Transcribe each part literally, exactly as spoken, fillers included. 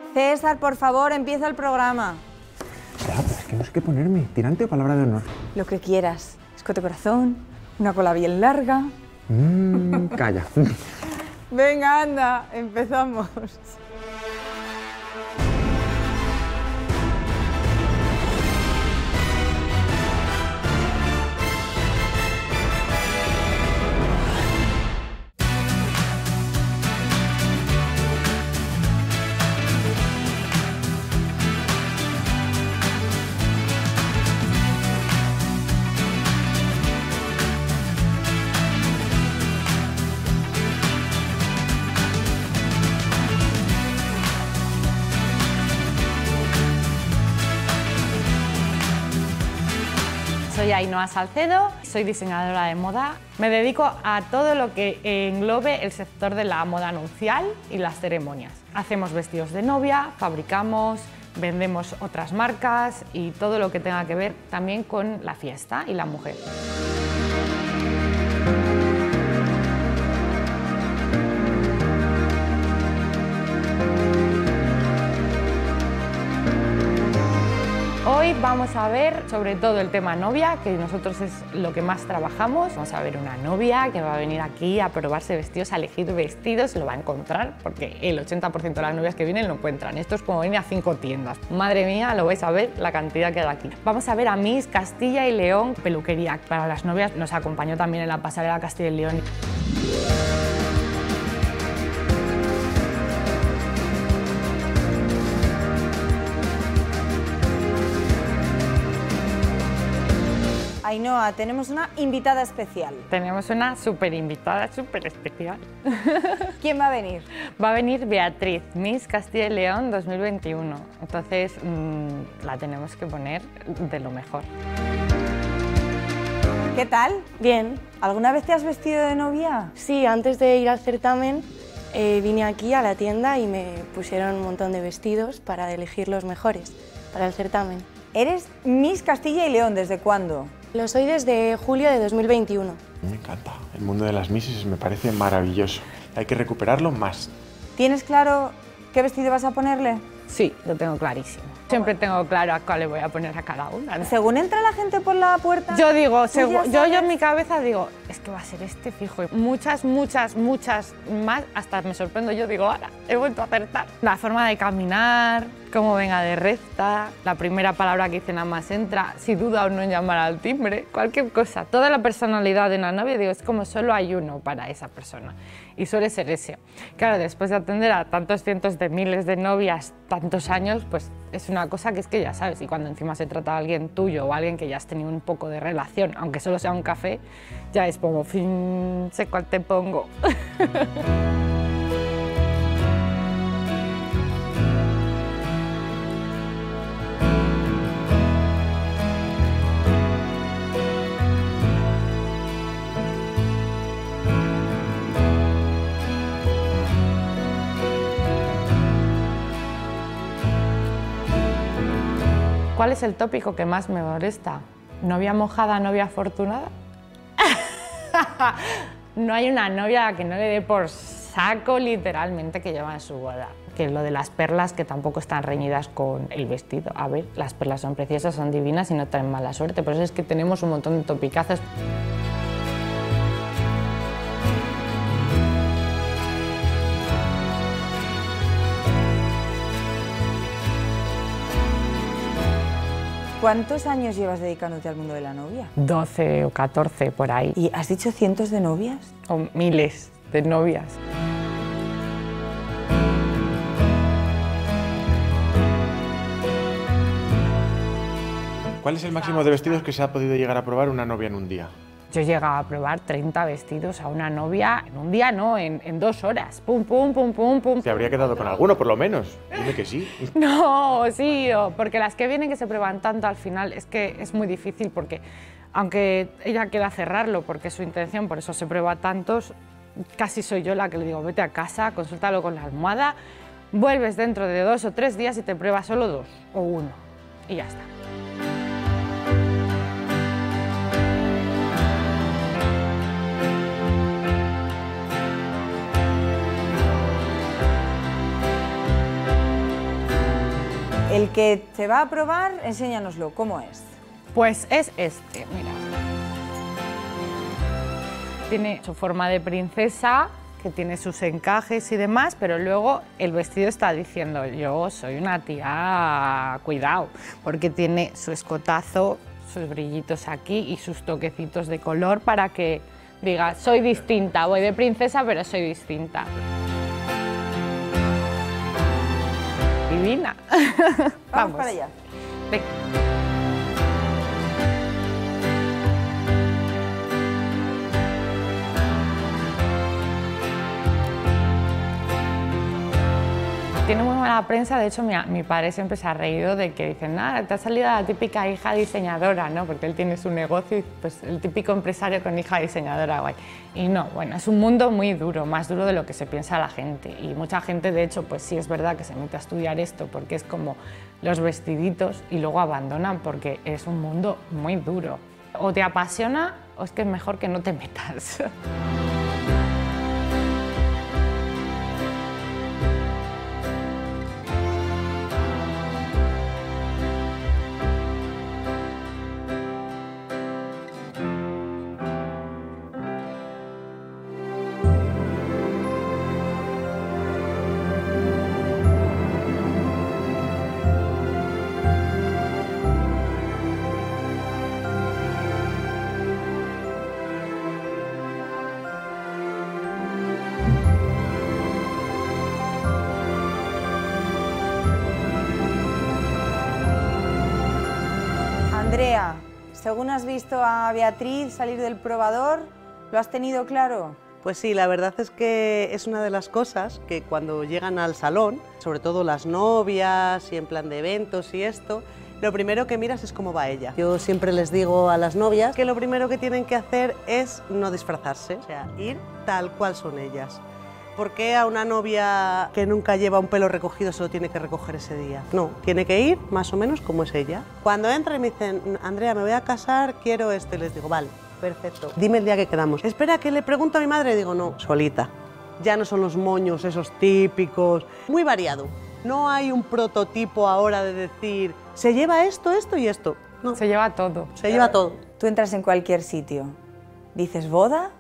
César, por favor, empieza el programa. Ya, pero es que no sé qué ponerme. ¿Tirante o palabra de honor? Lo que quieras. Escote corazón, una cola bien larga. Mmm, calla. Venga, anda, empezamos. Soy Ainhoa Salcedo, soy diseñadora de moda. Me dedico a todo lo que englobe el sector de la moda nupcial y las ceremonias. Hacemos vestidos de novia, fabricamos, vendemos otras marcas y todo lo que tenga que ver también con la fiesta y la mujer. Hoy vamos a ver sobre todo el tema novia, que nosotros es lo que más trabajamos. Vamos a ver una novia que va a venir aquí a probarse vestidos, a elegir vestidos, lo va a encontrar, porque el ochenta por ciento de las novias que vienen lo encuentran. Esto es como venir a cinco tiendas. Madre mía, lo vais a ver la cantidad que hay aquí. Vamos a ver a Miss Castilla y León peluquería. Para las novias nos acompañó también en la pasarela Castilla y León. Ainhoa, tenemos una invitada especial. Tenemos una súper invitada, súper especial. ¿Quién va a venir? Va a venir Beatriz, Miss Castilla y León dos mil veintiuno. Entonces mmm, la tenemos que poner de lo mejor. ¿Qué tal? Bien. ¿Alguna vez te has vestido de novia? Sí, antes de ir al certamen eh, vine aquí a la tienda y me pusieron un montón de vestidos para elegir los mejores para el certamen. ¿Eres Miss Castilla y León desde cuándo? Lo soy desde julio de dos mil veintiuno. Me encanta. El mundo de las Misses me parece maravilloso. Hay que recuperarlo más. ¿Tienes claro qué vestido vas a ponerle? Sí, lo tengo clarísimo. Siempre tengo claro a cuál le voy a poner a cada una. Según entra la gente por la puerta... Yo digo, ya yo, yo sabes? en mi cabeza digo, es que va a ser este fijo. Muchas, muchas, muchas más, hasta me sorprendo, yo digo, ahora he vuelto a acertar. La forma de caminar, cómo venga de recta, la primera palabra que dice nada más entra, si duda o no en llamar al timbre, cualquier cosa. Toda la personalidad de una novia, digo, es como solo hay uno para esa persona y suele ser ese. Claro, después de atender a tantos cientos de miles de novias, tantos años, pues es una cosa que es que ya sabes, y cuando encima se trata de alguien tuyo o alguien que ya has tenido un poco de relación, aunque solo sea un café, ya es como, fin, sé cuál te pongo. ¿Cuál es el tópico que más me molesta? ¿Novia mojada, novia afortunada? No hay una novia a la que no le dé por saco literalmente que lleva en su boda. Que lo de las perlas, que tampoco están reñidas con el vestido. A ver, las perlas son preciosas, son divinas y no traen mala suerte. Por eso es que tenemos un montón de topicazos. ¿Cuántos años llevas dedicándote al mundo de la novia? doce o catorce por ahí. ¿Y has dicho cientos de novias? O miles de novias. ¿Cuál es el máximo de vestidos que se ha podido llegar a probar una novia en un día? Yo llegaba a probar treinta vestidos a una novia en un día, no, en, en dos horas. Pum, pum, pum, pum, pum. ¿Te habría quedado con alguno, por lo menos? Dime que sí. No, sí, o- porque las que vienen que se prueban tanto al final es que es muy difícil porque, aunque ella quiera cerrarlo porque es su intención, por eso se prueba tantos, casi soy yo la que le digo, vete a casa, consúltalo con la almohada, vuelves dentro de dos o tres días y te pruebas solo dos o uno y ya está. El que se va a probar, enséñanoslo, ¿cómo es? Pues es este, mira. Tiene su forma de princesa, que tiene sus encajes y demás, pero luego el vestido está diciendo, yo soy una tía, cuidado, porque tiene su escotazo, sus brillitos aquí y sus toquecitos de color para que diga, soy distinta, voy de princesa, pero soy distinta. Divina. Vamos, Vamos para allá. Venga. Tiene muy mala prensa, de hecho mi, mi padre siempre se ha reído de que dicen, nada, te ha salido la típica hija diseñadora, ¿no? Porque él tiene su negocio y pues el típico empresario con hija diseñadora, guay. Y no, bueno, es un mundo muy duro, más duro de lo que se piensa la gente. Y mucha gente, de hecho, pues sí es verdad que se mete a estudiar esto porque es como los vestiditos y luego abandonan porque es un mundo muy duro. O te apasiona o es que es mejor que no te metas. Andrea, según has visto a Beatriz salir del probador, ¿lo has tenido claro? Pues sí, la verdad es que es una de las cosas que cuando llegan al salón, sobre todo las novias y en plan de eventos y esto, lo primero que miras es cómo va ella. Yo siempre les digo a las novias que lo primero que tienen que hacer es no disfrazarse, o sea, ir tal cual son ellas. ¿Por qué a una novia que nunca lleva un pelo recogido se lo tiene que recoger ese día? No, tiene que ir más o menos como es ella. Cuando entran y me dicen, Andrea, me voy a casar, quiero esto, y les digo, vale, perfecto, dime el día que quedamos. Espera, que le pregunto a mi madre, y digo, no, solita. Ya no son los moños esos típicos, muy variado. No hay un prototipo ahora de decir, se lleva esto, esto y esto. No, Se lleva todo. se lleva todo. Tú entras en cualquier sitio, dices boda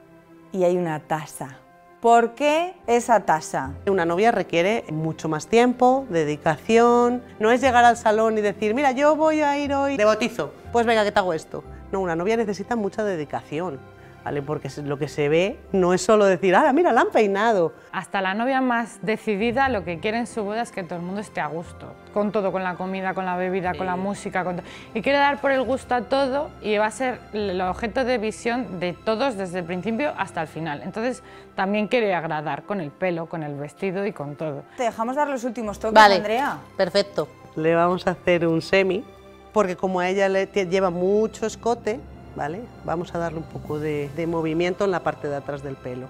y hay una tasa. ¿Por qué esa tasa? Una novia requiere mucho más tiempo, dedicación. No es llegar al salón y decir, mira, yo voy a ir hoy de bautizo, pues venga, que te hago esto. No, una novia necesita mucha dedicación, ¿vale? Porque lo que se ve no es solo decir, ah, mira, la han peinado. Hasta la novia más decidida lo que quiere en su boda es que todo el mundo esté a gusto, con todo, con la comida, con la bebida, sí, con la música, con todo. Y quiere dar por el gusto a todo y va a ser el objeto de visión de todos desde el principio hasta el final. Entonces también quiere agradar con el pelo, con el vestido y con todo. Te dejamos dar los últimos toques, Vale, Andrea. Perfecto. Le vamos a hacer un semi, porque como a ella le lleva mucho escote, ¿vale? Vamos a darle un poco de, de movimiento en la parte de atrás del pelo.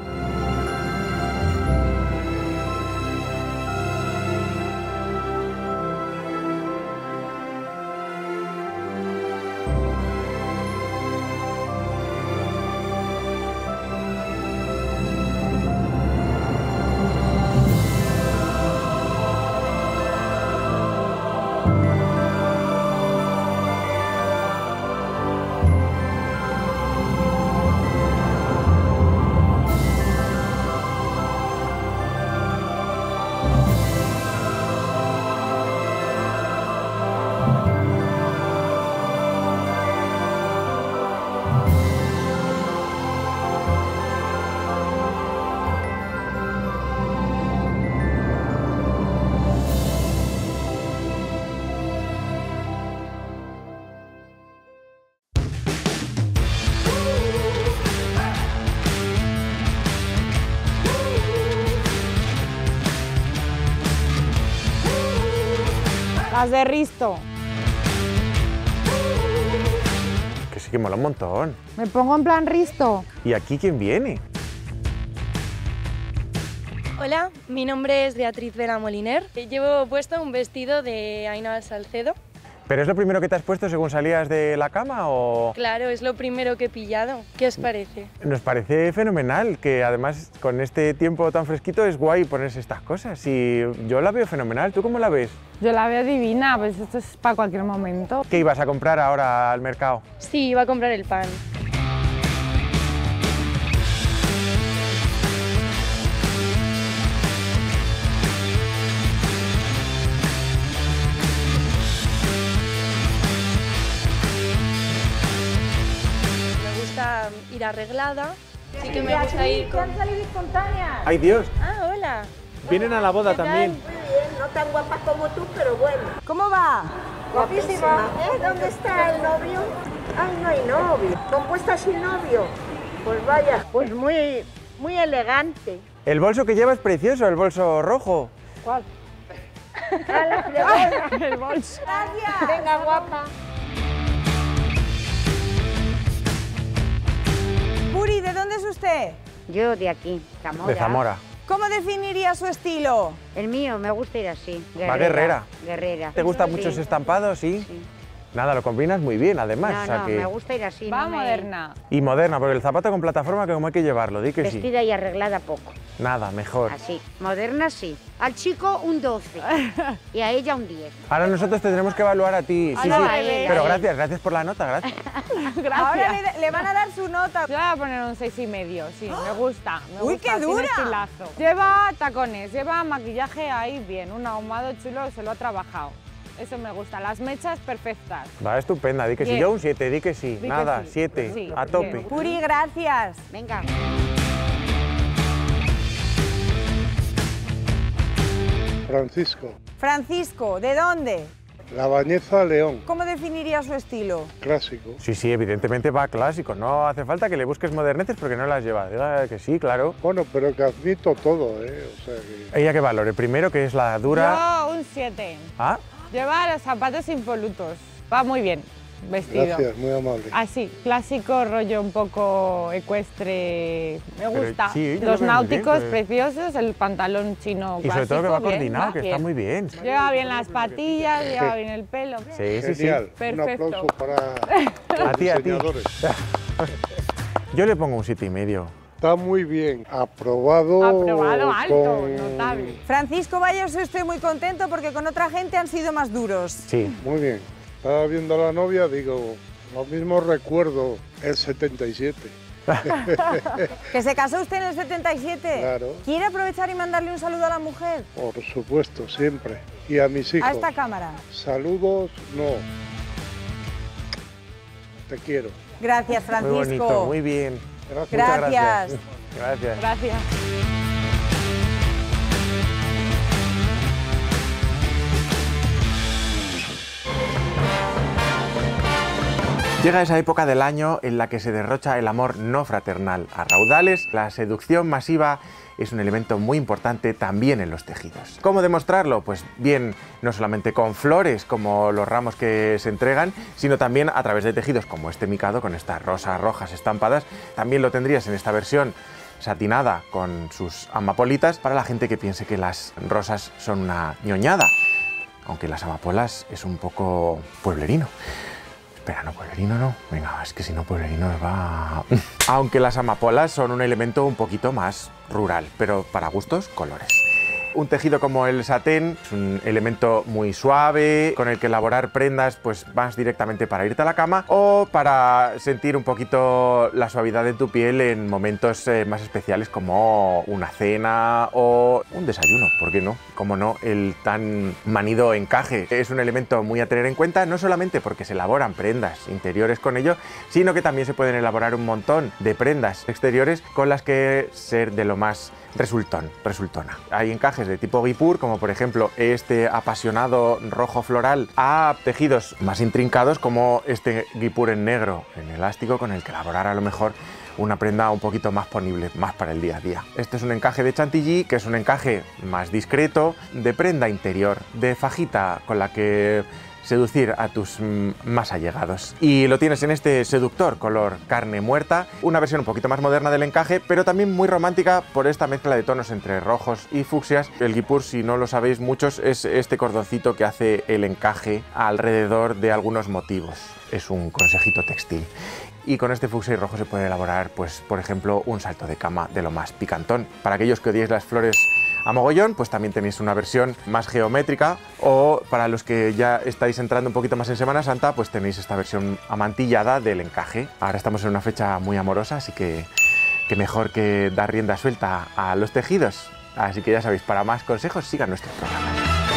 Las de Risto. Que sí que mola un montón. Me pongo en plan Risto. ¿Y aquí quién viene? Hola, mi nombre es Beatriz Vera Moliner. Llevo puesto un vestido de Ainhoa Salcedo. ¿Pero es lo primero que te has puesto según salías de la cama o...? Claro, es lo primero que he pillado. ¿Qué os parece? Nos parece fenomenal, que además con este tiempo tan fresquito es guay ponerse estas cosas. Y yo la veo fenomenal, ¿tú cómo la ves? Yo la veo divina, pues esto es para cualquier momento. ¿Qué ibas a comprar ahora al mercado? Sí, iba a comprar el pan. Ir arreglada, sí que me gusta ir con... ¿Han salido espontáneas? ¡Ay, Dios! Ah, hola. Vienen a la boda también. Muy bien, no tan guapas como tú, pero bueno. ¿Cómo va? Guapísima. ¿Eh? ¿Dónde está el novio? Ay, no hay novio. ¿Compuesta sin novio? Pues vaya, pues muy, muy elegante. El bolso que lleva es precioso, el bolso rojo. ¿Cuál? El bolso. Gracias. Venga, guapa. Puri, ¿de dónde es usted? Yo de aquí, Zamora. De Zamora. ¿Cómo definiría su estilo? El mío, me gusta ir así. Guerrera. Va guerrera. Guerrera. ¿Te gustan Sí. muchos estampados? Sí. Sí. Nada, lo combinas muy bien, además. No, o sea no, que... me gusta ir así. Va no me- moderna. Y moderna, porque el zapato con plataforma, que como hay que llevarlo, di que sí. Vestida y arreglada poco. Nada, mejor. Así. Moderna sí. Al chico un doce y a ella un diez. Ahora nosotros te tenemos que evaluar a ti. Sí, no, sí. a él, Pero a él. gracias, gracias por la nota, gracias. Ahora le, le van a dar su nota. Yo le voy a poner un seis y medio, sí, me gusta. Me ¡Uy, gusta, qué tiene dura! estilazo. Lleva tacones, lleva maquillaje ahí bien, un ahumado chulo, se lo ha trabajado. Eso me gusta, las mechas perfectas. Va, estupenda, di que sí. Bien. Yo un siete, di que sí. Di que Nada, sí. siete, Sí, a tope. bien. Puri, gracias. Venga. Francisco, Francisco, ¿de dónde? La Bañeza, León, ¿Cómo definiría su estilo? clásico. Sí, sí, evidentemente va clásico. No hace falta que le busques moderneces porque no las lleva. Diga que sí, claro. Bueno, pero que admito todo, ¿eh? O sea que... ¿Ella qué valore? Primero, que es la dura... Yo un siete. ¿Ah? Lleva los zapatos impolutos, va muy bien vestido. Gracias, muy amable. Así, clásico, rollo un poco ecuestre, me Pero gusta. sí, yo lo Los veo muy náuticos bien, pues. preciosos, el pantalón chino Y sobre todo que va clásico, bien, coordinado, va que está bien. muy bien. Lleva bien las patillas, lleva bien el pelo. Sí, sí, sí. Genial. Un Perfecto. aplauso para A los ti, a ti. diseñadores. Yo le pongo un siete y medio. Está muy bien. Aprobado. Aprobado alto, con- notable. Francisco, vaya, yo estoy muy contento porque con otra gente han sido más duros. Sí. Muy bien. Estaba viendo a la novia, digo, lo mismo recuerdo el setenta y siete. ¿Que se casó usted en el setenta y siete? Claro. ¿Quiere aprovechar y mandarle un saludo a la mujer? Por supuesto, siempre. Y a mis hijos. A esta cámara. Saludos, no. Te quiero. Gracias, Francisco. Muy bonito, muy bien. Gracias. Muchas Gracias. Gracias. Gracias. Llega esa época del año en la que se derrocha el amor no fraternal a raudales. La seducción masiva es un elemento muy importante también en los tejidos. ¿Cómo demostrarlo? Pues bien, no solamente con flores como los ramos que se entregan, sino también a través de tejidos como este micado con estas rosas rojas estampadas. También lo tendrías en esta versión satinada con sus amapolitas para la gente que piense que las rosas son una ñoñada, aunque las amapolas es un poco pueblerino. Espera, no, pueblerino no. Venga, es que si no pueblerino va... Aunque las amapolas son un elemento un poquito más rural, pero para gustos, colores. Un tejido como el satén es un elemento muy suave, con el que elaborar prendas pues vas directamente para irte a la cama o para sentir un poquito la suavidad de tu piel en momentos eh, más especiales como una cena o un desayuno, ¿por qué no? Como no, el tan manido encaje es un elemento muy a tener en cuenta, no solamente porque se elaboran prendas interiores con ello, sino que también se pueden elaborar un montón de prendas exteriores con las que ser de lo más resultón, resultona. Hay encajes de tipo guipur, como por ejemplo este apasionado rojo floral, a tejidos más intrincados como este guipur en negro, en elástico, con el que elaborar a lo mejor una prenda un poquito más ponible, más para el día a día. Este es un encaje de chantilly, que es un encaje más discreto, de prenda interior, de fajita con la que seducir a tus mm, más allegados. Y lo tienes en este seductor color carne muerta, una versión un poquito más moderna del encaje, pero también muy romántica por esta mezcla de tonos entre rojos y fucsias. El guipur, si no lo sabéis muchos, es este cordoncito que hace el encaje alrededor de algunos motivos. Es un consejito textil. Y con este fucsia y rojo se puede elaborar, pues, por ejemplo, un salto de cama de lo más picantón. Para aquellos que odiéis las flores a mogollón, pues también tenéis una versión más geométrica, o para los que ya estáis entrando un poquito más en Semana Santa, pues tenéis esta versión amantillada del encaje. Ahora estamos en una fecha muy amorosa, así que, que mejor que dar rienda suelta a los tejidos. Así que ya sabéis, para más consejos sigan nuestros programas.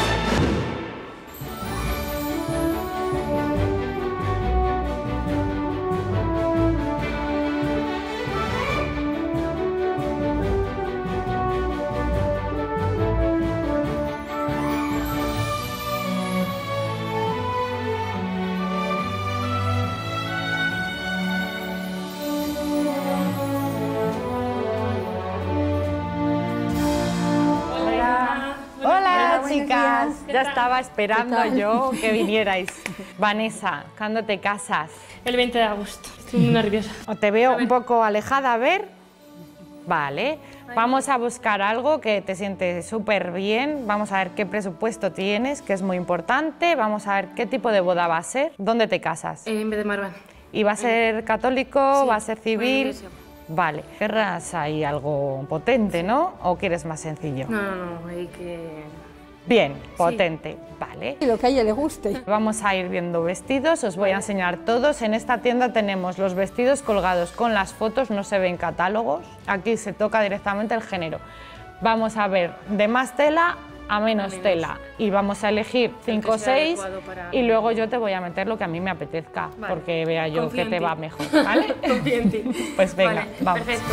Chicas, ya estaba esperando yo que vinierais. Vanessa, ¿cuándo te casas? El veinte de agosto. Estoy muy nerviosa. O te veo un poco alejada, a ver. Vale, vamos a buscar algo que te siente súper bien. Vamos a ver qué presupuesto tienes, que es muy importante. Vamos a ver qué tipo de boda va a ser. ¿Dónde te casas? En vez de Marván. ¿Y va a ser católico? Sí, ¿Va a ser civil? Vale, querrás ahí algo potente, ¿no? ¿O quieres más sencillo? No, no, no, hay que... Bien, potente, sí. Vale. Y lo que a ella le guste. Vamos a ir viendo vestidos, os voy a enseñar todos. En esta tienda tenemos los vestidos colgados con las fotos, no se ven catálogos. Aquí se toca directamente el género. Vamos a ver de más tela a menos, a menos. tela y vamos a elegir cinco o seis para... y luego yo te voy a meter lo que a mí me apetezca, vale. Porque vea yo Confío que te va mejor, ¿vale? Confío en ti. Pues venga, vale, vamos. Perfecto.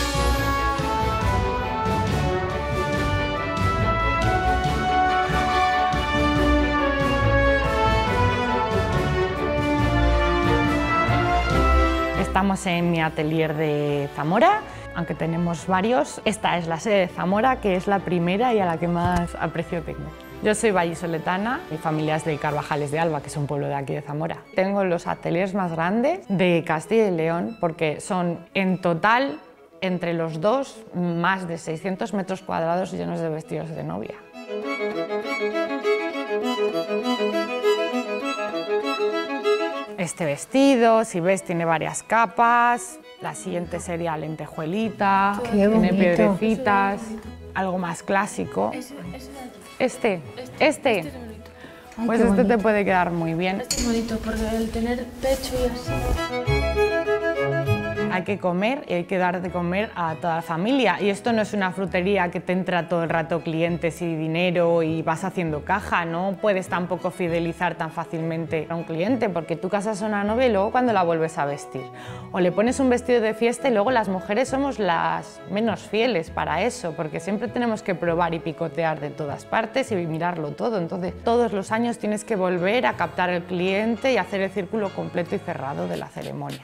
Estamos en mi atelier de Zamora, aunque tenemos varios. Esta es la sede de Zamora, que es la primera y a la que más aprecio tengo. Yo soy vallisoletana, mi familia es de Carvajales de Alba, que es un pueblo de aquí de Zamora. Tengo los ateliers más grandes de Castilla y León, porque son en total, entre los dos, más de seiscientos metros cuadrados llenos de vestidos de novia. Este vestido, si ves, tiene varias capas. La siguiente sería lentejuelita, tiene piedrecitas, algo más clásico. Ese, ese este, este, este. Este es bonito. Ay, pues este bonito. Te puede quedar muy bien. Este es bonito porque el tener pecho y así. Hay que comer y hay que dar de comer a toda la familia. Y esto no es una frutería que te entra todo el rato clientes y dinero y vas haciendo caja. No puedes tampoco fidelizar tan fácilmente a un cliente porque tú casas a una novia y luego cuando la vuelves a vestir. O le pones un vestido de fiesta y luego las mujeres somos las menos fieles para eso porque siempre tenemos que probar y picotear de todas partes y mirarlo todo. Entonces todos los años tienes que volver a captar al cliente y hacer el círculo completo y cerrado de la ceremonia.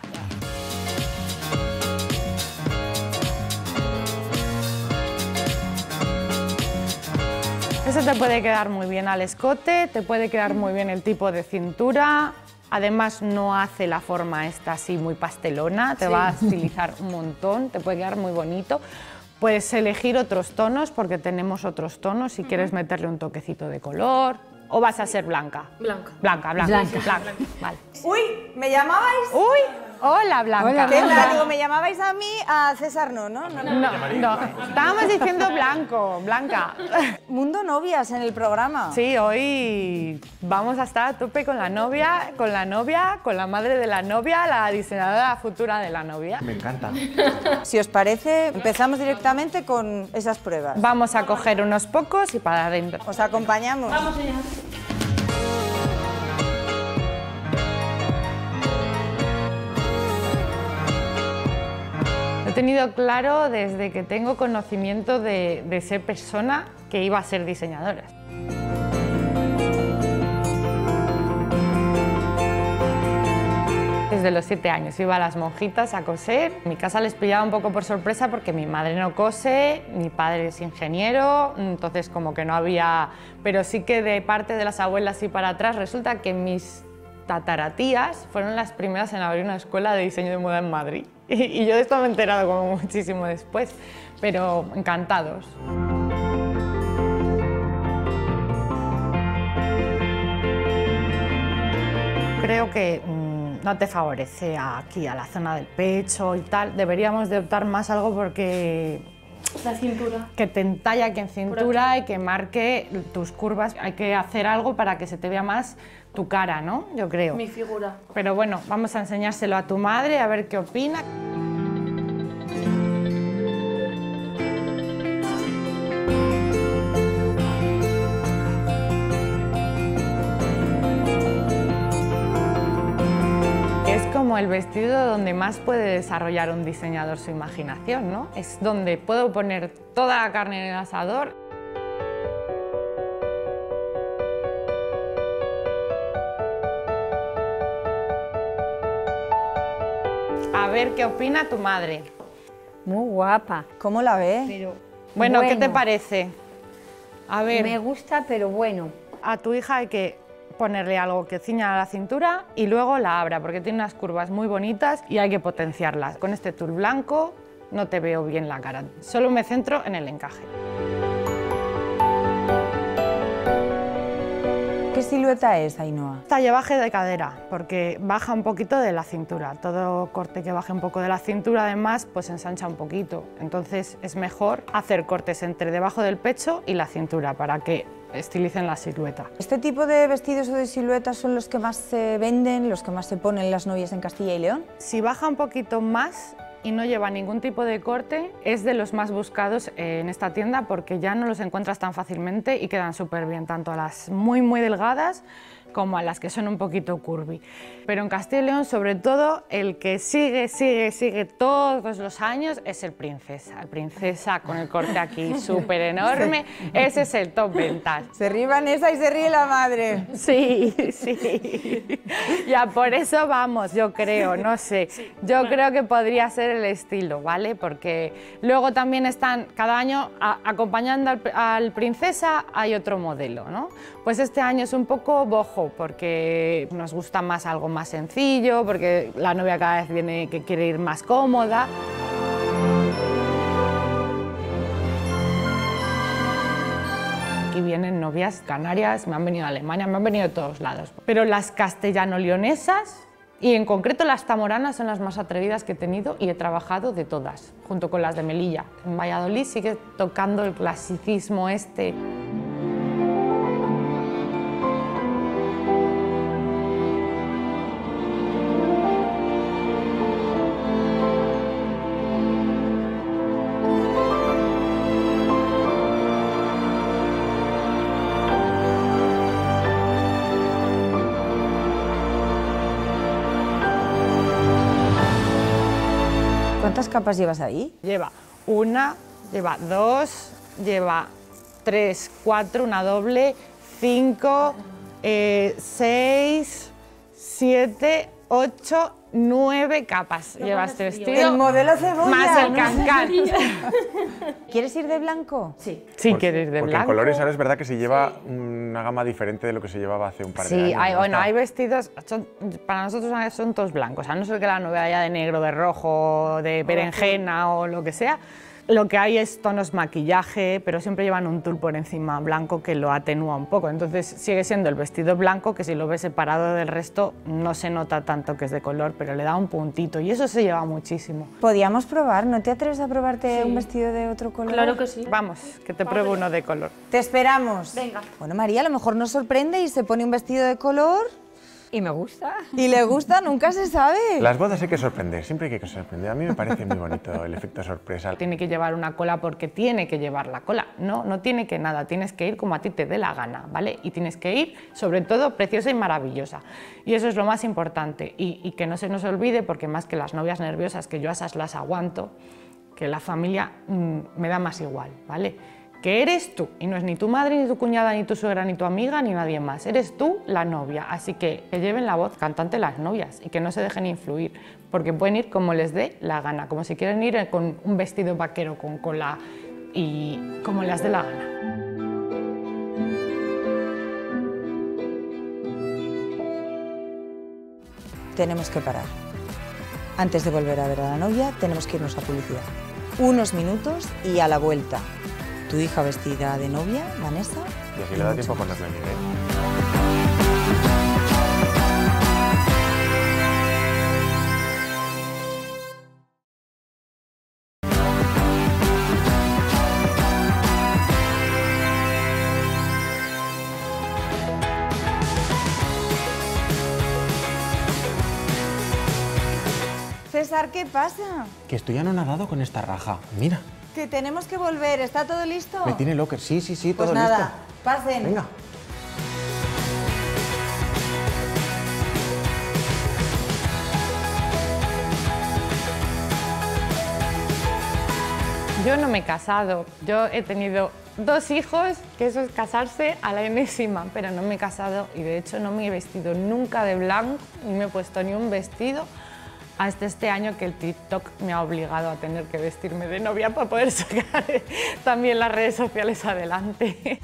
Eso te puede quedar muy bien al escote, te puede quedar muy bien el tipo de cintura, además no hace la forma esta así muy pastelona, te sí. va a estilizar un montón, te puede quedar muy bonito. Puedes elegir otros tonos porque tenemos otros tonos si uh-huh. quieres meterle un toquecito de color. ¿O vas a ser blanca? Blanca. Blanca, blanca, blanca. blanca. Vale. Uy, ¿me llamabais? Uy, hola Blanca. Hola, ¿qué tal? Digo, me llamabais a mí, a César no, ¿no? No, no, no, no. Estábamos diciendo blanco, Blanca. Mundo novias en el programa. Sí, hoy vamos a estar a tope con la novia, con la novia, con la madre de la novia, la diseñadora futura de la novia. Me encanta. Si os parece, empezamos directamente con esas pruebas. Vamos a coger unos pocos y para adentro. ¿Os acompañamos? Vamos allá. He tenido claro desde que tengo conocimiento de, de ser persona que iba a ser diseñadora. Desde los siete años iba a las monjitas a coser. En mi casa les pillaba un poco por sorpresa porque mi madre no cose, mi padre es ingeniero, entonces como que no había... Pero sí que de parte de las abuelas y para atrás resulta que mis tataratías fueron las primeras en abrir una escuela de diseño de moda en Madrid. Y yo de esto me he enterado como muchísimo después, pero encantados. Creo que mmm, no te favorece aquí a la zona del pecho y tal. Deberíamos de optar más algo porque... La cintura. Que te entalle aquí en cintura y que marque tus curvas. Hay que hacer algo para que se te vea más tu cara, ¿no? Yo creo. Mi figura. Pero bueno, vamos a enseñárselo a tu madre a ver qué opina. Como el vestido donde más puede desarrollar un diseñador su imaginación, ¿no? Es donde puedo poner toda la carne en el asador. A ver qué opina tu madre. Muy guapa. ¿Cómo la ves? Pero, bueno, bueno, ¿qué te parece? A ver. Me gusta, pero bueno. A tu hija hay que ponerle algo que ciña la cintura y luego la abra, porque tiene unas curvas muy bonitas y hay que potenciarlas. Con este tul blanco no te veo bien la cara, solo me centro en el encaje. ¿Qué silueta es, Ainhoa? Talle baje de cadera, porque baja un poquito de la cintura. Todo corte que baje un poco de la cintura, además, pues ensancha un poquito. Entonces es mejor hacer cortes entre debajo del pecho y la cintura para que estilicen la silueta. ¿Este tipo de vestidos o de siluetas son los que más se venden, los que más se ponen las novias en Castilla y León? Si baja un poquito más y no lleva ningún tipo de corte, es de los más buscados en esta tienda porque ya no los encuentras tan fácilmente y quedan súper bien, tanto a las muy muy delgadas como a las que son un poquito curvy. Pero en Castilla y León, sobre todo, el que sigue, sigue, sigue todos los años es el Princesa. El Princesa con el corte aquí súper enorme, ese es el top ventas. Se ríe Vanessa y se ríe la madre. Sí, sí. Ya por eso vamos, yo creo, no sé. Yo creo que podría ser el estilo, ¿vale? Porque luego también están, cada año, a, acompañando al, al Princesa hay otro modelo, ¿no? Pues este año es un poco boho, porque nos gusta más algo más sencillo, porque la novia cada vez viene que quiere ir más cómoda. Aquí vienen novias canarias, me han venido de Alemania, me han venido de todos lados. Pero las castellano-leonesas y en concreto las zamoranas son las más atrevidas que he tenido y he trabajado de todas, junto con las de Melilla. En Valladolid sigue tocando el clasicismo este. ¿Cuántas capas llevas ahí? Lleva una, lleva dos, lleva tres, cuatro, una doble, cinco, eh, seis, siete, ocho, nueve capas. No lleva este vestido. El modelo cebolla. Más el cancán. ¿Quieres ir de blanco? Sí. Sí, Porque, quieres ir de porque blanco. en colores ahora es verdad que se lleva sí. una gama diferente de lo que se llevaba hace un par de sí, años. Sí, hay, ¿no? bueno, hay vestidos, son, para nosotros son todos blancos, a no ser que la novia haya de negro, de rojo, de berenjena o lo que sea. Lo que hay es tonos maquillaje, pero siempre llevan un tul por encima blanco que lo atenúa un poco. Entonces sigue siendo el vestido blanco que si lo ves separado del resto no se nota tanto que es de color, pero le da un puntito y eso se lleva muchísimo. Podíamos probar, ¿no te atreves a probarte Sí. un vestido de otro color? Claro que sí. Vamos, que te pruebo uno de color. Te esperamos. Venga. Bueno, María, a lo mejor nos sorprende y se pone un vestido de color. Y me gusta. Y le gusta, nunca se sabe. Las bodas hay que sorprender, siempre hay que sorprender. A mí me parece muy bonito el efecto sorpresa. Tiene que llevar una cola porque tiene que llevar la cola. No, no tiene que nada, tienes que ir como a ti te dé la gana, ¿vale? Y tienes que ir, sobre todo, preciosa y maravillosa. Y eso es lo más importante. Y, y que no se nos olvide, porque más que las novias nerviosas, que yo a esas las aguanto, que la familia mmm, me da más igual, ¿vale? que eres tú, y no es ni tu madre, ni tu cuñada, ni tu suegra, ni tu amiga, ni nadie más. Eres tú la novia, así que que lleven la voz cantante las novias y que no se dejen influir, porque pueden ir como les dé la gana, como si quieren ir con un vestido vaquero con cola y como les dé la gana. Tenemos que parar. Antes de volver a ver a la novia, tenemos que irnos a publicidad. Unos minutos y a la vuelta. Tu hija vestida de novia, Vanessa. Y así le da tiempo a ponerle el nivel. César, ¿qué pasa? Que estoy anonadado con esta raja. Mira. Que tenemos que volver. ¿Está todo listo? Me tiene locker. Sí, sí, sí, pues todo nada, listo. Pasen. Venga. Yo no me he casado, yo he tenido dos hijos, que eso es casarse a la enésima, pero no me he casado y de hecho no me he vestido nunca de blanco, ni me he puesto ni un vestido, hasta este año que el TikTok me ha obligado a tener que vestirme de novia para poder sacar también las redes sociales adelante.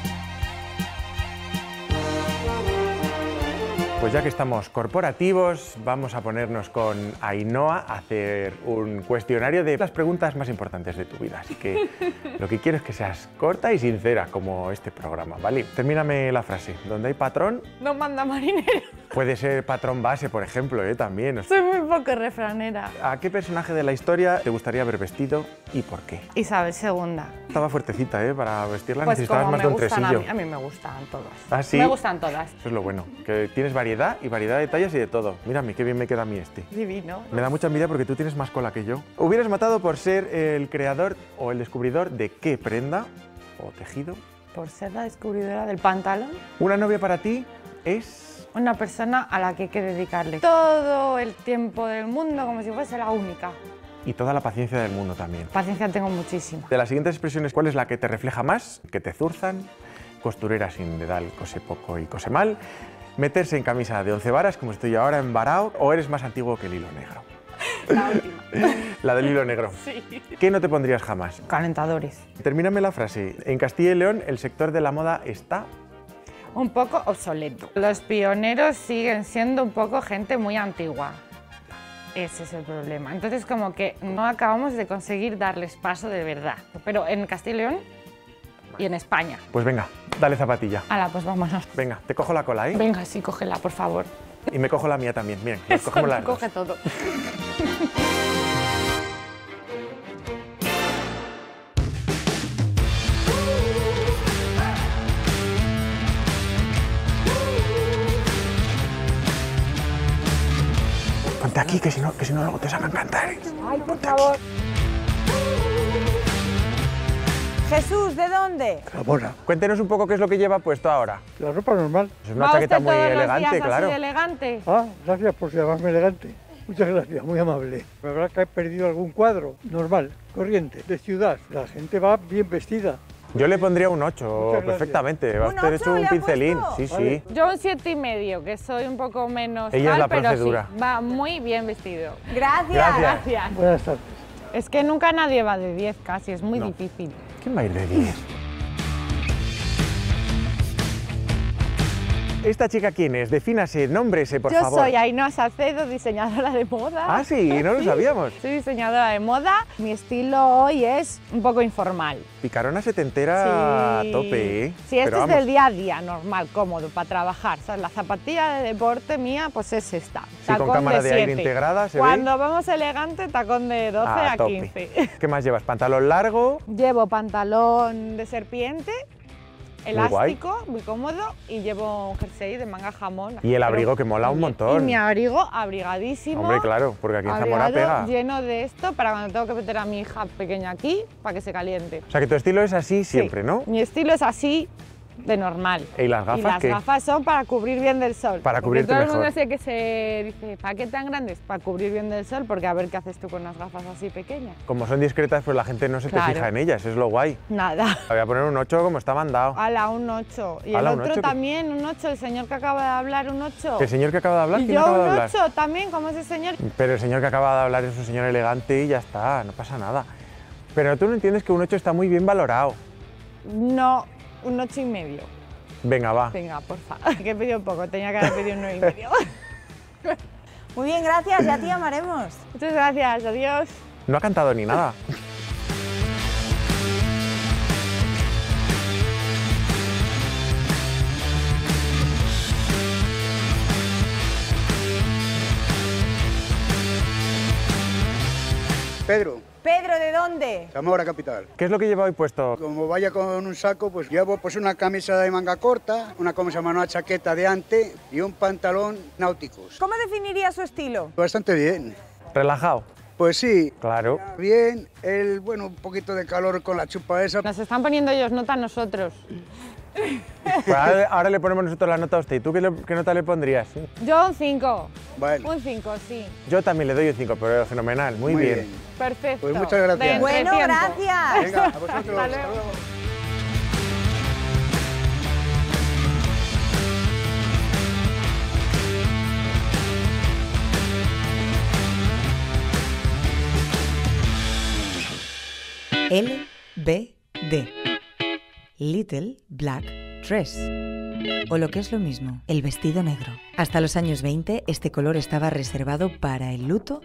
Pues ya que estamos corporativos, vamos a ponernos con Ainhoa a hacer un cuestionario de las preguntas más importantes de tu vida. Así que lo que quiero es que seas corta y sincera, como este programa, ¿vale? Termíname la frase. ¿Dónde hay patrón? No manda marinero. Puede ser patrón base, por ejemplo, ¿eh? También. Soy muy poco refranera. ¿A qué personaje de la historia te gustaría haber vestido y por qué? Isabel segunda. Estaba fuertecita, ¿eh? Para vestirla pues necesitabas como más me de un gustan tresillo. A mí, a mí me gustan todas. ¿Ah, sí? Me gustan todas. Eso es lo bueno, que tienes variedad y variedad de tallas y de todo. Mírame, qué bien me queda a mí este. Divino. Me da mucha envidia porque tú tienes más cola que yo. ¿Hubieras matado por ser el creador o el descubridor de qué prenda o tejido? Por ser la descubridora del pantalón. ¿Una novia para ti es...? Una persona a la que hay que dedicarle todo el tiempo del mundo como si fuese la única. Y toda la paciencia del mundo también. Paciencia tengo muchísima. De las siguientes expresiones, ¿cuál es la que te refleja más? Que te zurzan, costurera sin dedal, cose poco y cose mal, meterse en camisa de once varas, como estoy ahora en varao, o eres más antiguo que el hilo negro. La última. La del hilo negro. Sí. ¿Qué no te pondrías jamás? Calentadores. Termíname la frase. En Castilla y León, el sector de la moda está... un poco obsoleto. Los pioneros siguen siendo un poco gente muy antigua. Ese es el problema. Entonces, como que no acabamos de conseguir darles paso de verdad. Pero en Castilla y León y en España. Pues venga, dale zapatilla. Hala, pues vámonos. Venga, te cojo la cola, ¿eh? Venga, sí, cógela, por favor. Y me cojo la mía también. Miren, nos cogemos las dos. Coge todo. Ponte aquí, que si no, que si no luego te sacan cantar. Ay, por favor. Jesús, ¿de dónde? Zamora. Cuéntenos un poco qué es lo que lleva puesto ahora. La ropa normal. Es una chaqueta muy todos elegante, los días claro. así de elegante? Ah, gracias por llamarme elegante. Muchas gracias, muy amable. Me habrá que he perdido algún cuadro. Normal, corriente, de ciudad. La gente va bien vestida. Yo le pondría un ocho perfectamente. Va a ¿Un usted ocho hecho un le ha pincelín. puesto? Sí, Vale. sí. Yo un siete y medio, que soy un poco menos Ella es tal, la pero procedura. sí, va muy bien vestido. Gracias. Gracias. Gracias. Buenas tardes. Es que nunca nadie va de diez casi, es muy No. difícil. ¿Quién va a ir de diez? ¿Esta chica quién es? Defínase, nómbrese, por Yo favor. soy Ainhoa Salcedo, diseñadora de moda. Ah, sí, no lo Sí, sabíamos. Soy diseñadora de moda. Mi estilo hoy es un poco informal. Picarona setentera Sí. a tope, ¿eh? Sí, este Pero es vamos, del día a día, normal, cómodo, para trabajar. ¿Sabes? La zapatilla de deporte mía, pues es esta. Sí, con cámara de aire siete. integrada, ¿se ve? Cuando vamos elegante, tacón de doce a a tope. quince. ¿Qué más llevas? ¿Pantalón largo? Llevo pantalón de serpiente, Muy guay. elástico, muy cómodo, y llevo un jersey de manga jamón. Y el abrigo, que mola un montón. Y mi abrigo abrigadísimo. Hombre, claro, porque aquí en Zamora abrigado, pega. lleno de esto para cuando tengo que meter a mi hija pequeña aquí, para que se caliente. O sea, que tu estilo es así siempre, Sí. ¿no? Mi estilo es así de normal. ¿Y las gafas Y las qué? gafas son para cubrir bien del sol. Para Porque cubrirte todo mejor. el mundo sé que se dice, ¿para qué tan grandes? Para cubrir bien del sol, porque a ver qué haces tú con unas gafas así pequeñas. Como son discretas, pues la gente no se Claro. te fija en ellas, es lo guay. Nada. Voy a poner un ocho como está mandado. Ala, un ocho. Y Ala, el un otro ocho, ¿qué? también, un ocho. El señor que acaba de hablar, un ocho. El señor que acaba de hablar, Y ¿quién yo acaba de un hablar? ocho también, como ese señor. Pero el señor que acaba de hablar es un señor elegante y ya está, no pasa nada. Pero tú no entiendes que un ocho está muy bien valorado. No, un ocho y medio. Venga, va. Venga, por favor. Que he pedido poco, tenía que haber pedido un nueve y medio. Muy bien, gracias, ya te llamaremos. Muchas gracias, adiós. No ha cantado ni nada. Pedro, Pedro, ¿de dónde? Zamora capital. ¿Qué es lo que lleva hoy puesto? Como vaya con un saco, pues llevo pues una camisa de manga corta, una como se llama una chaqueta de ante y un pantalón náuticos. ¿Cómo definiría su estilo? Bastante bien. ¿Relajado? Pues sí. Claro. Bien, el bueno, un poquito de calor con la chupa esa. Nos están poniendo ellos nota a nosotros. Pues ahora, ahora le ponemos nosotros la nota a usted. ¿Y tú qué, le- qué nota le pondrías? Yo un cinco. Bueno. Un cinco, sí. Yo también le doy un cinco, pero fenomenal, muy, Muy bien. bien. Perfecto. Pues muchas gracias. De Bueno, entretiempo. gracias. Venga, a vosotros. Hasta Hasta luego. luego. L B D. Little Black Dress. O lo que es lo mismo, el vestido negro. Hasta los años veinte, este color estaba reservado para el luto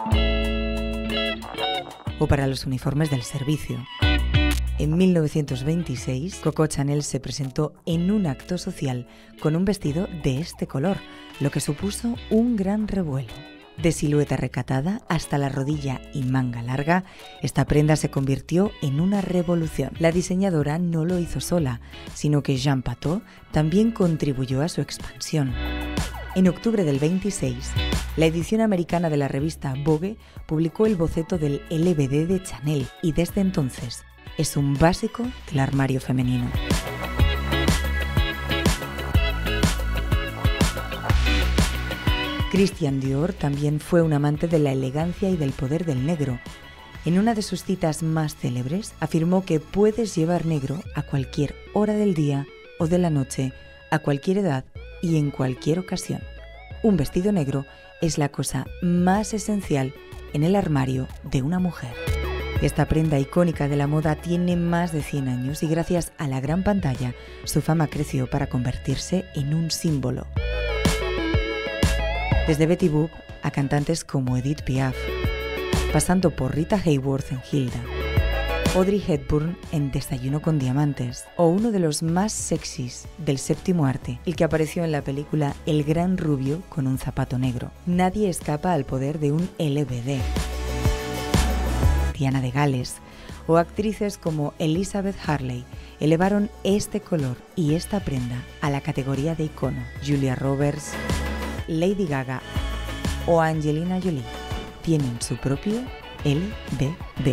o para los uniformes del servicio. En mil novecientos veintiséis, Coco Chanel se presentó en un acto social con un vestido de este color, lo que supuso un gran revuelo. De silueta recatada hasta la rodilla y manga larga, esta prenda se convirtió en una revolución. La diseñadora no lo hizo sola, sino que Jean Patou también contribuyó a su expansión. En octubre del veintiséis, la edición americana de la revista Vogue publicó el boceto del L B D de Chanel y desde entonces es un básico del armario femenino. Christian Dior también fue un amante de la elegancia y del poder del negro. En una de sus citas más célebres, afirmó que puedes llevar negro a cualquier hora del día o de la noche, a cualquier edad y en cualquier ocasión. Un vestido negro es la cosa más esencial en el armario de una mujer. Esta prenda icónica de la moda tiene más de cien años y gracias a la gran pantalla, su fama creció para convertirse en un símbolo. Desde Betty Boop a cantantes como Edith Piaf, pasando por Rita Hayworth en Hilda, Audrey Hepburn en Desayuno con Diamantes, o uno de los más sexys del séptimo arte, el que apareció en la película El Gran Rubio con un zapato negro. Nadie escapa al poder de un L B D. Diana de Gales o actrices como Elizabeth Hurley elevaron este color y esta prenda a la categoría de icono. Julia Roberts, Lady Gaga o Angelina Jolie tienen su propio L B D.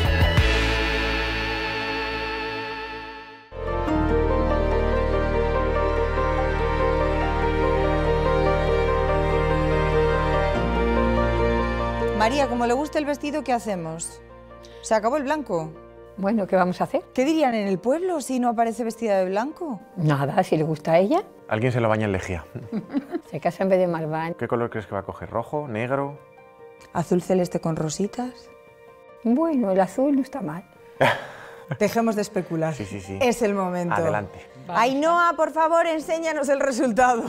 María, como le gusta el vestido, ¿qué hacemos? ¿Se acabó el blanco? Bueno, ¿qué vamos a hacer? ¿Qué dirían en el pueblo si no aparece vestida de blanco? Nada, si le gusta a ella, Alguien se lo baña en lejía. se casa en vez de Marván. ¿Qué color crees que va a coger? ¿Rojo? ¿Negro? ¿Azul celeste con rositas? Bueno, el azul no está mal. Dejemos de especular. Sí, sí, sí. Es el momento. Adelante. Ainhoa, por favor, enséñanos el resultado.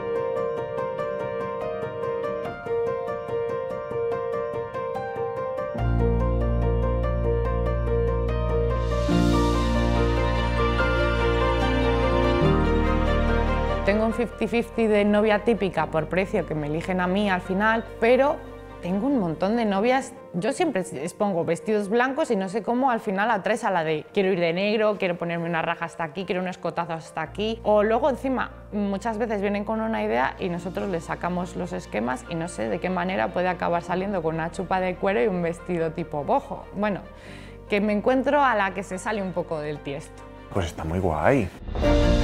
Tengo un cincuenta cincuenta de novia típica por precio que me eligen a mí al final, pero tengo un montón de novias. Yo siempre les pongo vestidos blancos y no sé cómo al final atraes a la de quiero ir de negro, quiero ponerme una raja hasta aquí, quiero un escotazo hasta aquí. O luego encima muchas veces vienen con una idea y nosotros les sacamos los esquemas y no sé de qué manera puede acabar saliendo con una chupa de cuero y un vestido tipo boho. Bueno, que me encuentro a la que se sale un poco del tiesto. Pues está muy guay.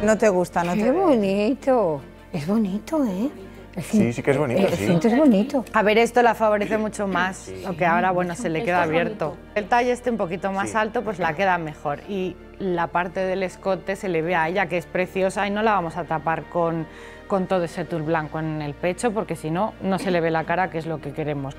No te gusta, no te Qué bonito. Es bonito, ¿eh? El Sí, cin- sí que es bonito, El sí. cinto es bonito. A ver, esto la favorece mucho más, lo que ahora, bueno, se le queda abierto. El talle este un poquito más Sí. alto, pues la queda mejor. Y la parte del escote se le ve a ella, que es preciosa, y no la vamos a tapar con, con todo ese tul blanco en el pecho, porque si no, no se le ve la cara, que es lo que queremos.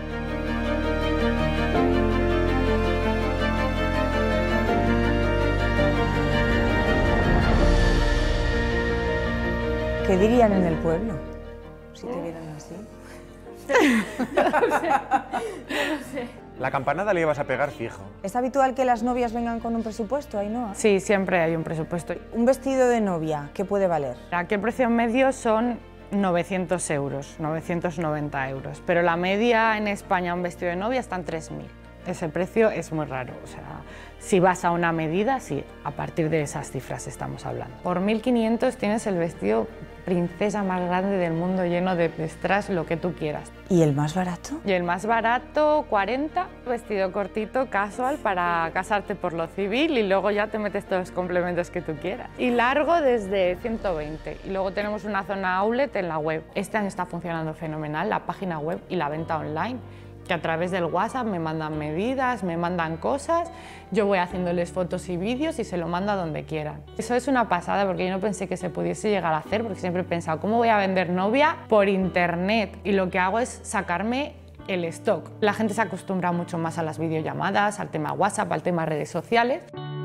¿Qué dirían en el pueblo si te vieran así? La campanada le ibas a pegar fijo. ¿Es habitual que las novias vengan con un presupuesto, Ainhoa? Sí, siempre hay un presupuesto. Un vestido de novia, ¿qué puede valer? Aquí el precio medio son novecientos euros, novecientos noventa euros, pero la media en España un vestido de novia está en tres mil. Ese precio es muy raro, o sea, si vas a una medida, sí, a partir de esas cifras estamos hablando. Por mil quinientos tienes el vestido princesa más grande del mundo, lleno de strass, lo que tú quieras. ¿Y el más barato? Y el más barato, cuarenta, vestido cortito, casual, para casarte por lo civil y luego ya te metes todos los complementos que tú quieras. Y largo desde ciento veinte. Y luego tenemos una zona outlet en la web. Este año está funcionando fenomenal, la página web y la venta online, que a través del WhatsApp me mandan medidas, me mandan cosas, yo voy haciéndoles fotos y vídeos y se lo mando a donde quieran. Eso es una pasada porque yo no pensé que se pudiese llegar a hacer, porque siempre he pensado, ¿cómo voy a vender novia por internet? Y lo que hago es sacarme el stock. La gente se acostumbra mucho más a las videollamadas, al tema WhatsApp, al tema redes sociales.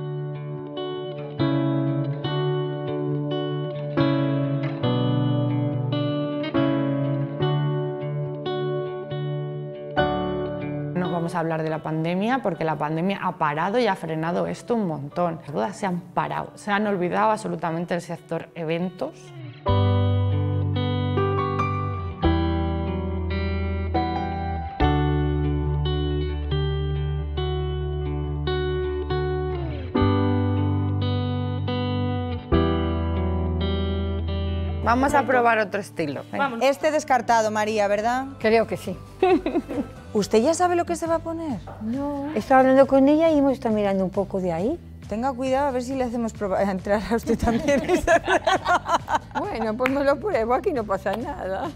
No vamos a hablar de la pandemia porque la pandemia ha parado y ha frenado esto un montón. Las bodas se han parado, se han olvidado absolutamente del sector eventos. Vamos a probar otro estilo. Vamos. Este descartado, María, ¿verdad? Creo que sí. ¿Usted ya sabe lo que se va a poner? No. He estado hablando con ella y hemos estado mirando un poco de ahí. Tenga cuidado a ver si le hacemos probar, entrar a usted también. Bueno, pues me lo pruebo, aquí no pasa nada.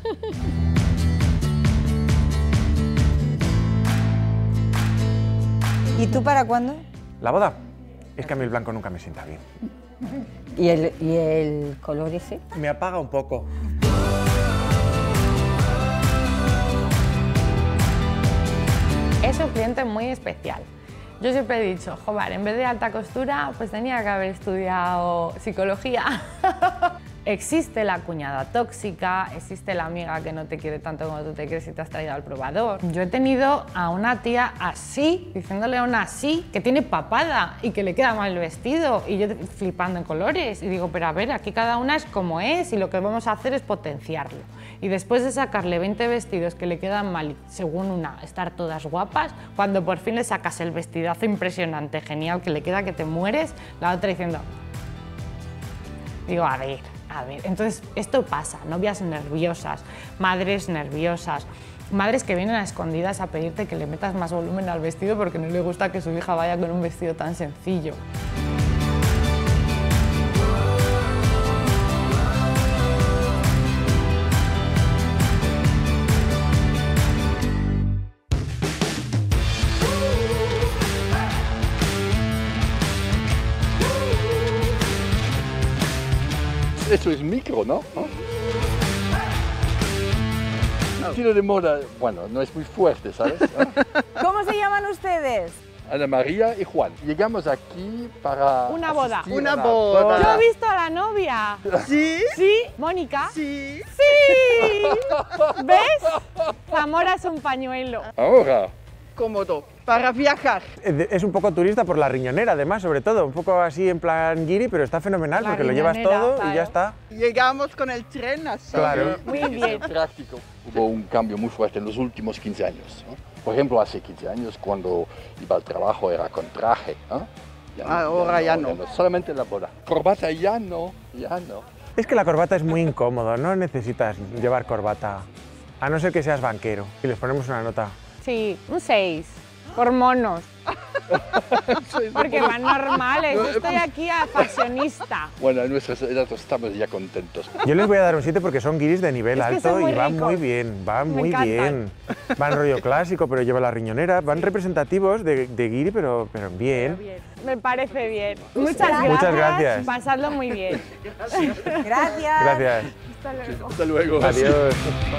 ¿Y tú para cuándo? ¿La boda? Es que a mí el blanco nunca me sienta bien. ¿Y el, y el color ese? Me apaga un poco. Es un cliente muy especial. Yo siempre he dicho, joder, en vez de alta costura, pues tenía que haber estudiado psicología. Existe la cuñada tóxica, existe la amiga que no te quiere tanto como tú te quieres y te has traído al probador. Yo he tenido a una tía así, diciéndole a una así, que tiene papada y que le queda mal el vestido, y yo flipando en colores. Y digo, pero a ver, aquí cada una es como es y lo que vamos a hacer es potenciarlo. Y después de sacarle veinte vestidos que le quedan mal y según una estar todas guapas, cuando por fin le sacas el vestidazo impresionante, genial, que le queda que te mueres, la otra diciendo, digo, a ver, a ver. Entonces, esto pasa, novias nerviosas, madres nerviosas, madres que vienen a escondidas a pedirte que le metas más volumen al vestido porque no le gusta que su hija vaya con un vestido tan sencillo. Eso es micro, ¿no? ¿no? El estilo de moda, bueno, no es muy fuerte, ¿sabes? ¿Cómo se llaman ustedes? Ana María y Juan. Llegamos aquí para Una boda. asistir Una a la boda. Yo he visto a la novia. ¿Sí? ¿Sí? ¿Mónica? Sí. ¡Sí! ¿Ves? Zamora es un pañuelo. Ahora. Cómodo, para viajar. Es un poco turista por la riñonera, además, sobre todo. Un poco así en plan guiri, pero está fenomenal La porque lo llevas riñonera, todo claro. y ya está. Llegamos con el tren así. Claro. Muy bien. Práctico. Hubo un cambio muy fuerte en los últimos quince años, ¿no? Por ejemplo, hace quince años, cuando iba al trabajo, era con traje, ¿no? Ya no, Ahora ya no. Solamente en la boda. Corbata ya no, ya no. Es que la corbata es muy incómodo, no necesitas llevar corbata, a no ser que seas banquero. Y les ponemos una nota. Sí, un seis. Por monos. Porque van normales, yo estoy aquí a fashionista. Bueno, en nuestras edades estamos ya contentos. Yo les voy a dar un siete porque son guiris de nivel Es que alto son muy y van ricos. muy bien, van Me muy encantan. bien. Van rollo clásico, pero lleva la riñonera, van representativos de, de guiri, pero, pero bien. Me parece bien. Muchas gracias. Muchas gracias. Pasadlo muy bien. Gracias. Gracias. Hasta luego. Hasta luego. Adiós.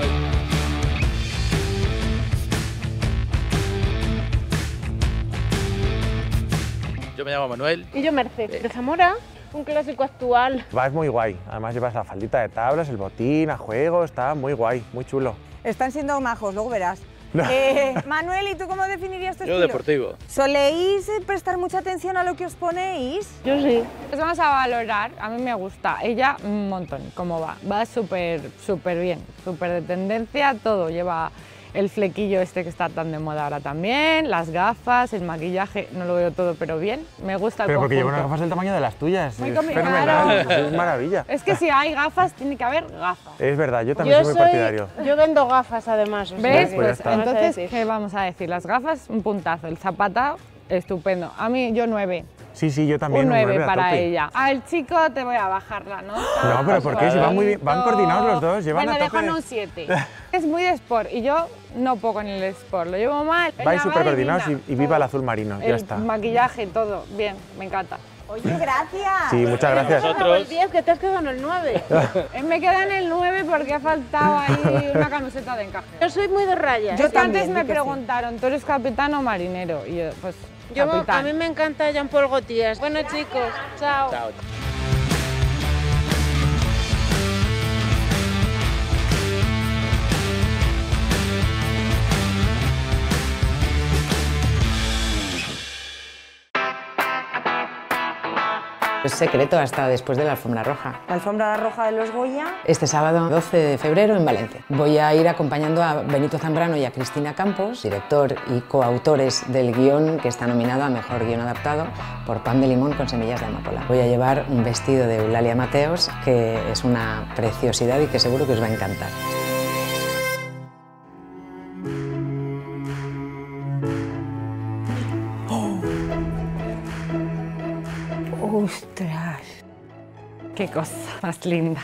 Yo me llamo Manuel. Y yo Mercedes, de Zamora, un clásico actual. Vas muy guay, además llevas la faldita de tablas, el botín, a juego, está muy guay, muy chulo. Están siendo majos, luego verás. No. Eh, Manuel, ¿y tú cómo definirías tu Yo estilo? deportivo. ¿Soléis eh, prestar mucha atención a lo que os ponéis? Yo sí. Pues vamos a valorar, a mí me gusta, ella un montón, cómo va, va súper, súper bien, súper de tendencia, todo, lleva el flequillo este que está tan de moda ahora también, las gafas, el maquillaje, no lo veo todo, pero bien, me gusta el Pero porque lleva conjunto. unas gafas del tamaño de las tuyas, Muy es complicado. fenomenal, es maravilla. Es que si hay gafas, tiene que haber gafas. Es verdad, yo también Yo soy muy soy, partidario. yo vendo gafas además. o sea ¿Ves? que- Pues ya Pues está. entonces, Vas a decir. ¿qué vamos a decir? Las gafas, un puntazo, el zapata, estupendo. A mí, yo nueve. Sí, sí, yo también. Un nueve a para tope. ella. Al chico te voy a bajar la nota. No, pero ¿por qué? Si van muy bien, van coordinados los dos, llevan Bueno, a tope. dejo en un siete. Es muy de sport y yo no puedo con el sport, lo llevo mal. Vais Ella súper va coordinados divina. y, y viva el azul marino, ya El está. maquillaje, todo, bien, me encanta. Oye, gracias. Sí, muchas gracias. El diez, que te has quedado en el nueve. Eh, Me queda en el nueve porque ha faltado ahí una camiseta de encaje. Yo soy muy de rayas. Yo también, antes di me que sí. preguntaron, ¿tú eres capitán o marinero? Y yo, pues, Yo, capitán. a mí me encanta Jean-Paul Gaultier. Bueno, chicos, chao. Chao. Es secreto hasta después de la alfombra roja. La alfombra roja de los Goya. Este sábado doce de febrero en Valencia. Voy a ir acompañando a Benito Zambrano y a Cristina Campos, director y coautores del guión que está nominado a Mejor Guión Adaptado por Pan de Limón con Semillas de Amapola. Voy a llevar un vestido de Eulalia Mateos que es una preciosidad y que seguro que os va a encantar. ¡Ostras! ¡Qué cosa más linda!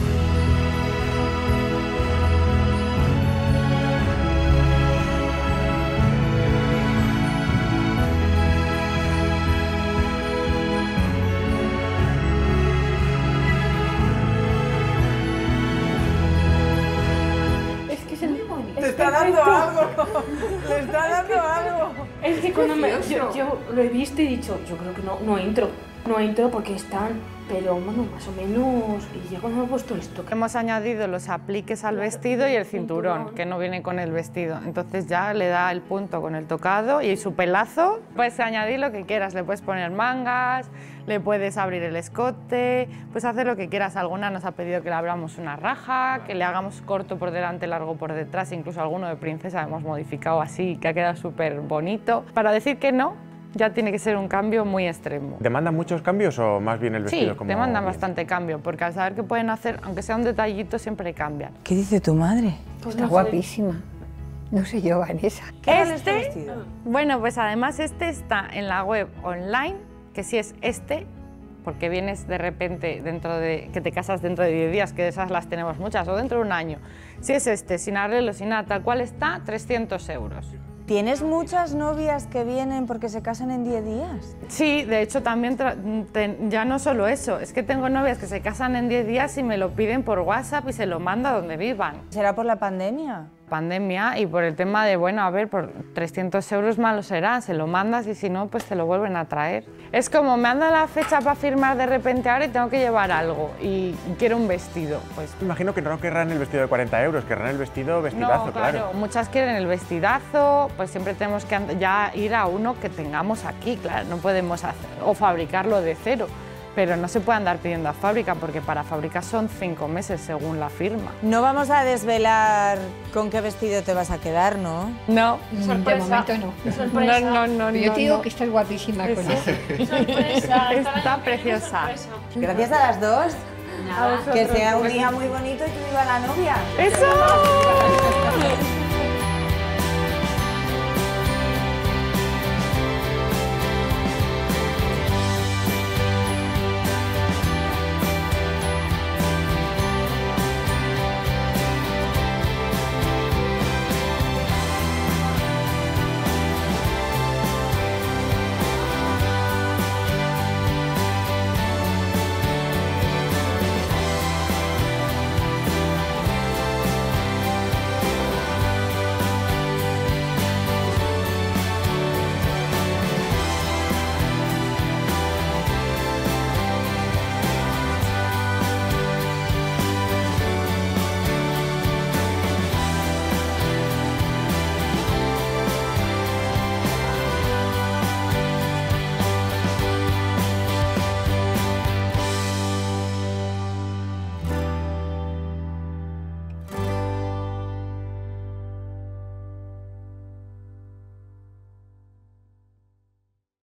Es que se me bonito. Te está dando algo. Le está dando algo. Es que cuando me, yo, yo lo he visto y he dicho, yo creo que no, no entro. No entro porque están, pero bueno, más o menos. Y ya cuando me he puesto esto. Hemos añadido los apliques al vestido y el cinturón, que no viene con el vestido. Entonces ya le da el punto con el tocado y su pelazo. Puedes añadir lo que quieras, le puedes poner mangas, le puedes abrir el escote, puedes hacer lo que quieras. Alguna nos ha pedido que le abramos una raja, que le hagamos corto por delante, largo por detrás, incluso alguno de princesa hemos modificado así, que ha quedado súper bonito. Para decir que no, ya tiene que ser un cambio muy extremo. ¿Demandan muchos cambios o más bien el vestido? Sí, como demandan bien? bastante cambio, porque al saber que pueden hacer, aunque sea un detallito, siempre cambian. ¿Qué dice tu madre? Pues Está no sé. guapísima. No sé yo, Vanessa. ¿Qué tal este vestido? Bueno, pues además este está en la web online, que si es este, porque vienes de repente dentro de, que te casas dentro de diez días, que de esas las tenemos muchas, o dentro de un año. Si es este, sin arreglo, sin nada, tal cual está, trescientos euros. ¿Tienes muchas novias que vienen porque se casan en diez días? Sí, de hecho también, te, ya no solo eso, es que tengo novias que se casan en diez días y me lo piden por WhatsApp y se lo mando a donde vivan. ¿Será por la pandemia? Pandemia y por el tema de, bueno, a ver, por trescientos euros malo será, se lo mandas y si no, pues te lo vuelven a traer. Es como, me han dado la fecha para firmar de repente ahora y tengo que llevar algo y quiero un vestido, pues... Me imagino que no querrán el vestido de cuarenta euros, querrán el vestido vestidazo, No, claro, claro. muchas quieren el vestidazo, pues siempre tenemos que ya ir a uno que tengamos aquí, claro, no podemos hacer, o fabricarlo de cero. Pero no se puede andar pidiendo a fábrica porque para fábrica son cinco meses según la firma. No vamos a desvelar con qué vestido te vas a quedar, ¿no? No. Sorpresa. De momento no. Sorpresa. No, no, no. Pero yo no, te digo no. que estás guapísima con eso. Sorpresa. Está preciosa. Gracias a las dos. Nada. Que sea un día muy bonito y que viva la novia. ¡Eso!